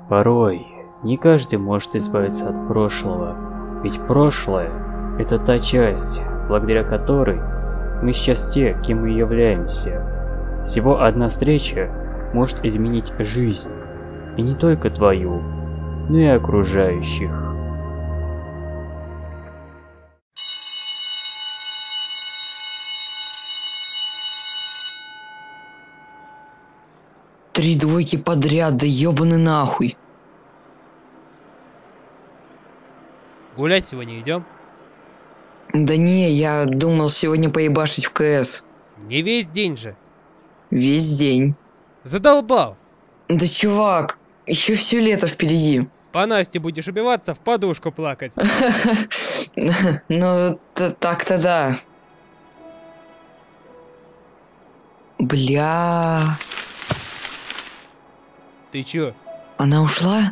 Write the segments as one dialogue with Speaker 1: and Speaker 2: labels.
Speaker 1: Порой не каждый может избавиться от прошлого, ведь прошлое – это та часть, благодаря которой мы сейчас те, кем мы являемся. Всего одна встреча может изменить жизнь, и не только твою, но и окружающих.
Speaker 2: Три двойки подряд, да ёбаный нахуй.
Speaker 3: Гулять сегодня идем?
Speaker 2: Да не, я думал сегодня поебашить в КС.
Speaker 3: Не весь день же.
Speaker 2: Весь день.
Speaker 3: Задолбал.
Speaker 2: Да чувак, еще все лето впереди.
Speaker 3: По Насте будешь убиваться, в подушку плакать.
Speaker 2: Ну, так-то да. Бля.
Speaker 3: Ты чё?
Speaker 2: Она ушла?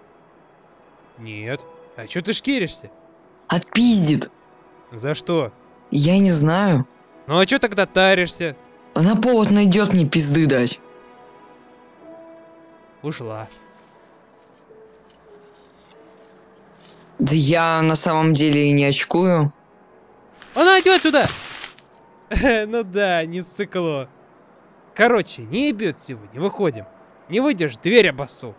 Speaker 3: Нет. А чё ты шкиришься?
Speaker 2: Отпиздит.
Speaker 3: За что?
Speaker 2: Я не знаю.
Speaker 3: Ну а чё тогда таришься?
Speaker 2: Она повод найдет мне пизды дать.
Speaker 3: Ушла.
Speaker 2: Да я на самом деле и не очкую.
Speaker 3: Она идет сюда! Ну да, не ссыкло. Короче, не ебет сегодня, выходим. Не выйдешь, дверь обоссу.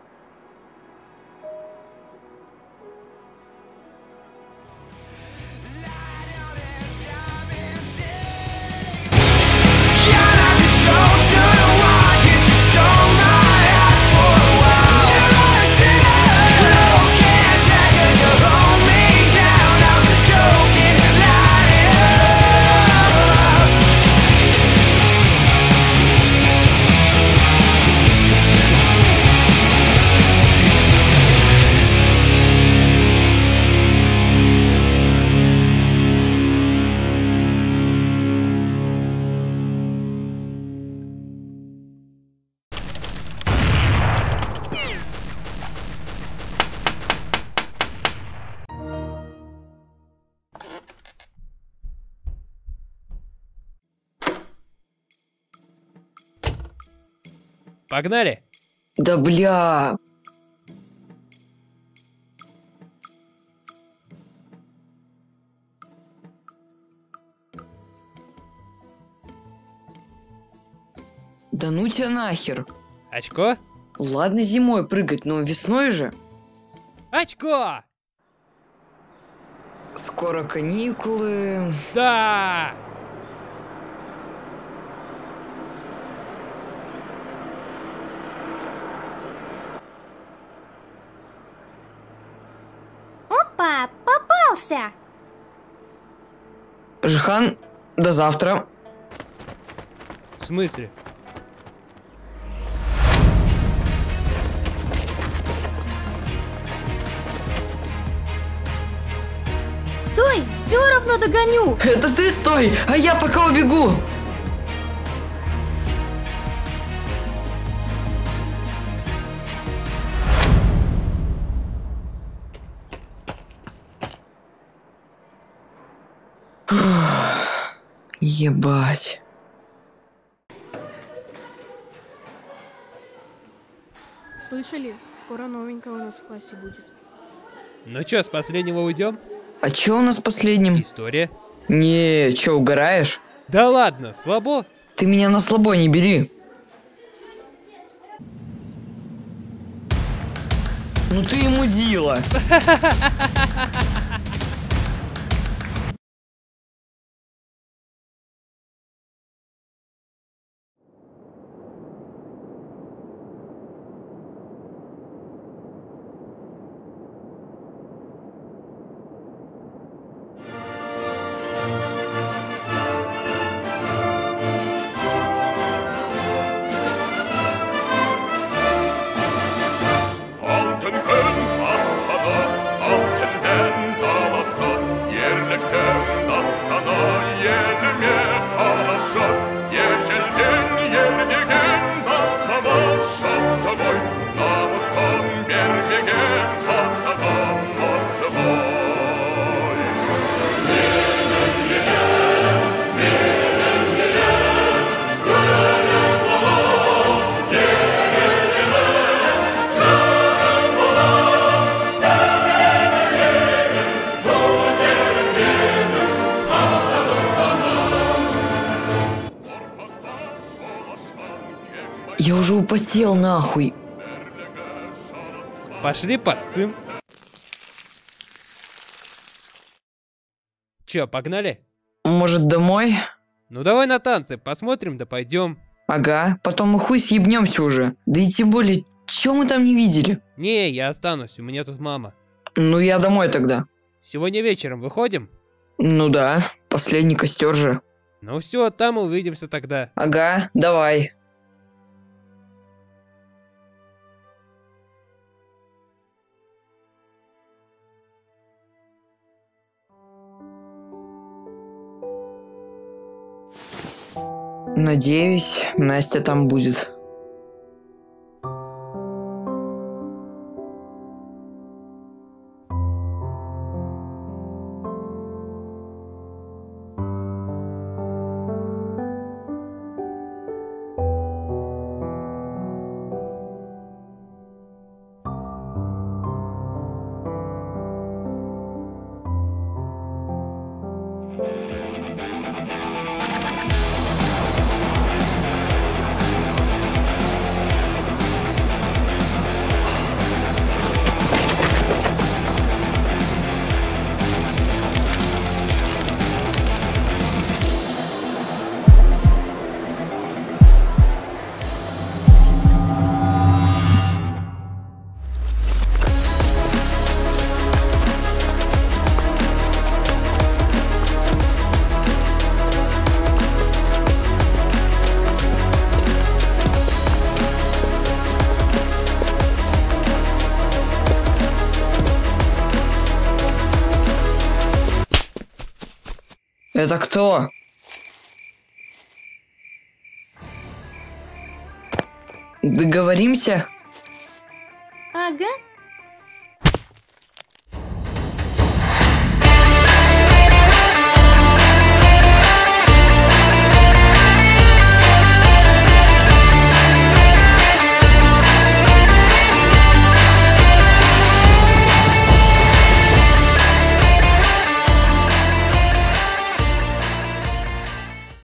Speaker 3: Погнали!
Speaker 2: Да бля. Да ну тебя нахер.
Speaker 3: Очко?
Speaker 2: Ладно зимой прыгать, но весной же.
Speaker 3: Очко!
Speaker 2: Скоро каникулы.
Speaker 3: Да!
Speaker 4: Опа, попался!
Speaker 2: Жихан, до завтра.
Speaker 3: В смысле?
Speaker 4: Стой, все равно догоню!
Speaker 2: Это ты стой, а я пока убегу. Ебать.
Speaker 5: Слышали? Скоро новенькая у нас в классе будет.
Speaker 3: Ну чё, с последнего уйдем?
Speaker 2: А чё у нас последним?
Speaker 3: История.
Speaker 2: Не, чё, угораешь?
Speaker 3: Да ладно, слабо?
Speaker 2: Ты меня на слабо не бери. Ну ты ему мудила.
Speaker 6: Mountain Pen, Asana, Mountain
Speaker 2: запотел нахуй.
Speaker 3: Пошли посым. Чё, погнали?
Speaker 2: Может, домой?
Speaker 3: Ну давай на танцы, посмотрим, да пойдем.
Speaker 2: Ага, потом мы хуй съебнемся уже. Да и тем более, чё мы там не видели?
Speaker 3: Не, я останусь, у меня тут мама.
Speaker 2: Ну я домой тогда.
Speaker 3: Сегодня вечером выходим?
Speaker 2: Ну да, последний костер же.
Speaker 3: Ну все, там увидимся тогда.
Speaker 2: Ага, давай. Надеюсь, Настя там будет. Это кто? Договоримся?
Speaker 4: Ага,